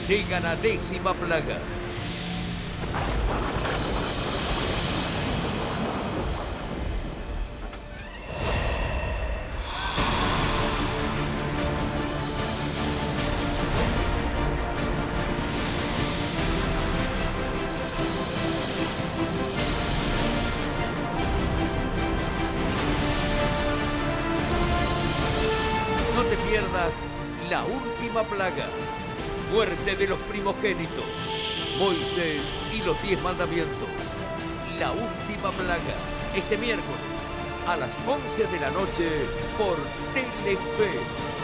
Llega la 10ª plaga. No te pierdas la última plaga. Muerte de los primogénitos. Moisés y los 10 mandamientos. La última plaga. Este miércoles a las 11 de la noche por Telefe.